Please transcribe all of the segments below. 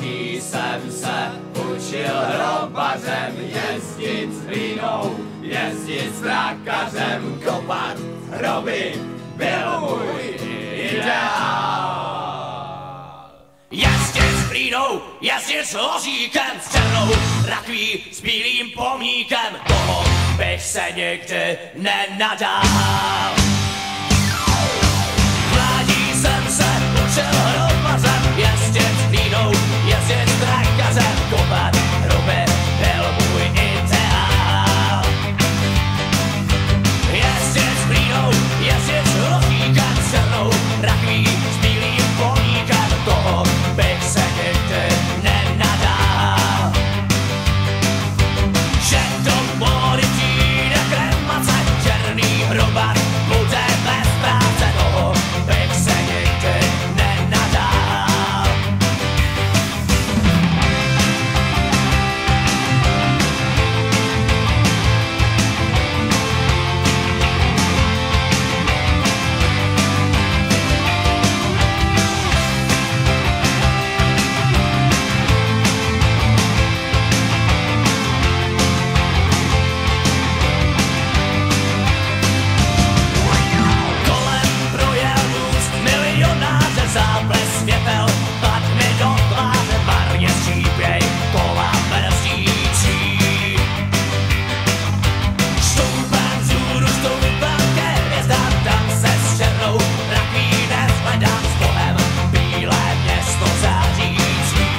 mládí jsem se učil hrobařem, jezdit s hlínou, jezdit s trakařem, kopat hroby byl můj ideál. Jezdit s hlínou, jezdit s ložíkem, s černou rakví, s bílým pomníkem, toho bych se nikdy nenadál. Mládí jsem se učil hrobařem, jezdit s hlínou, jezdit s trakařem, kopat hroby byl můj ideál. Jezdit s hlínou, jezdit s ložíkem, s černou rakví, s bílým pomníkem, toho bych se nikdy nenadál. Že do vody přijde kremace, černý hrobař bude bez práce, toho bych se nikdy nenadál. Záples světel, pad mi do tváře, marně střípěj kola mrzící. Štoupám vzhůru, štoupám ke hvězdám, tam se s černou rakví nezhledám, s Bohem bílé město zářící.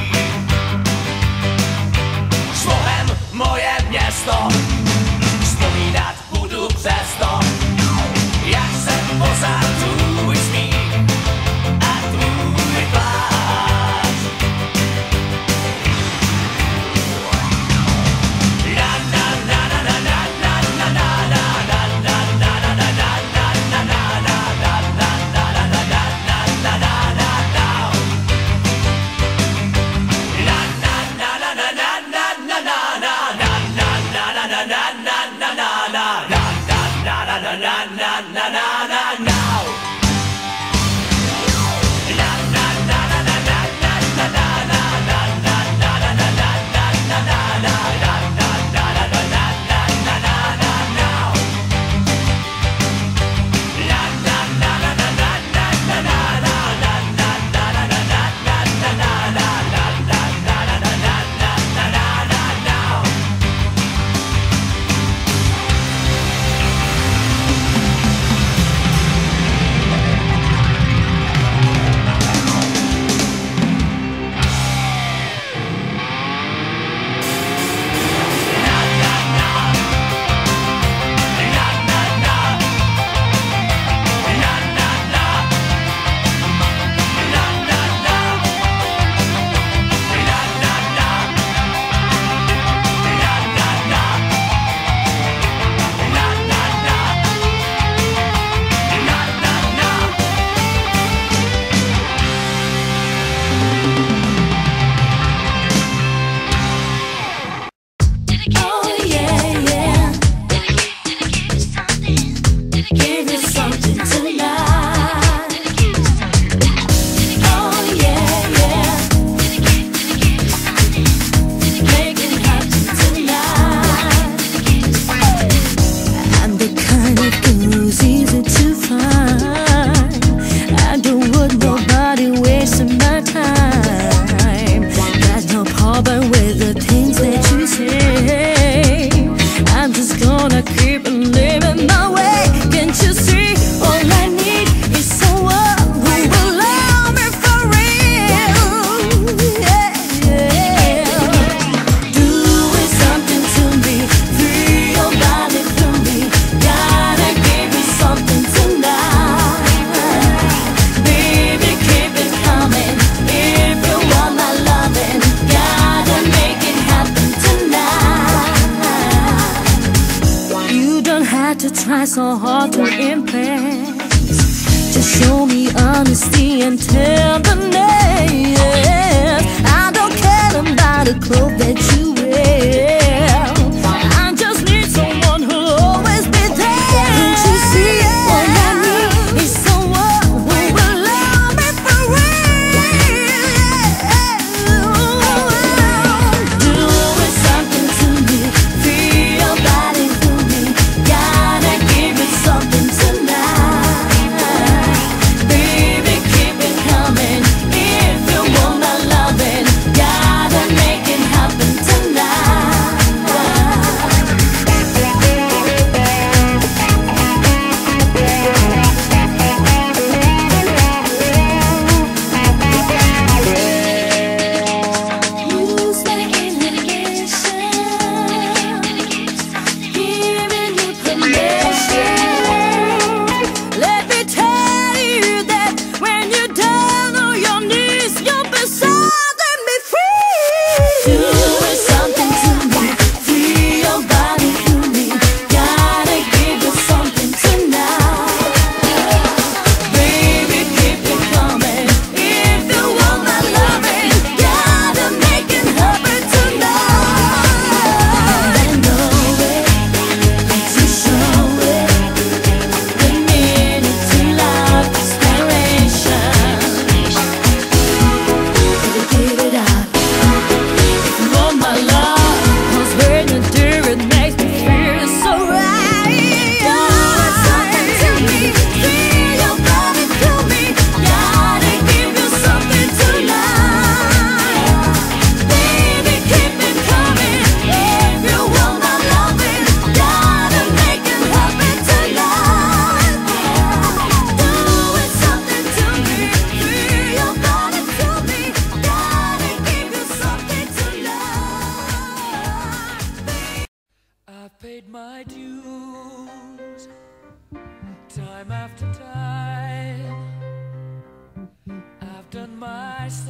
S Bohem moje město, vzpomínat budu přesto, jak jsem pořád tvůj smích. try so hard to impress. Just show me honesty and tenderness. I don't care about the clothes that you wear. I just need someone who'll always be there. Don't you see? All I need is someone who will love me for real.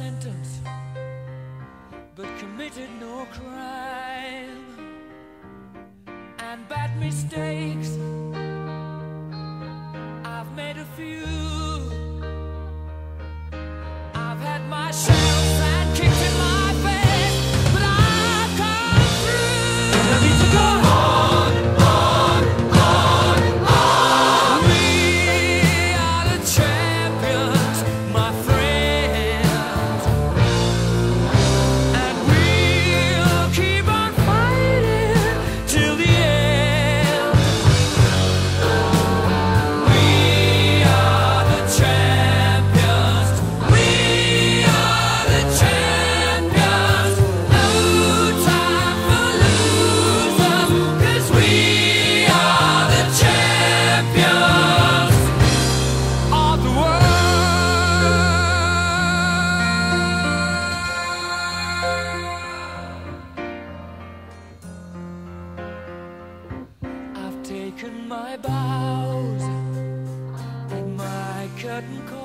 sentence, but committed no crime. And bad mistakes, I've made a few. I've had my shells and kicked in my face, but I've come through. I need to go on, on, on, on. We are the champions, my friends, and we'll keep on fighting till the end. We are the champions. We are the champions. No time for losers, 'cause we are the champions of the world. I've taken my bows and my curtain call.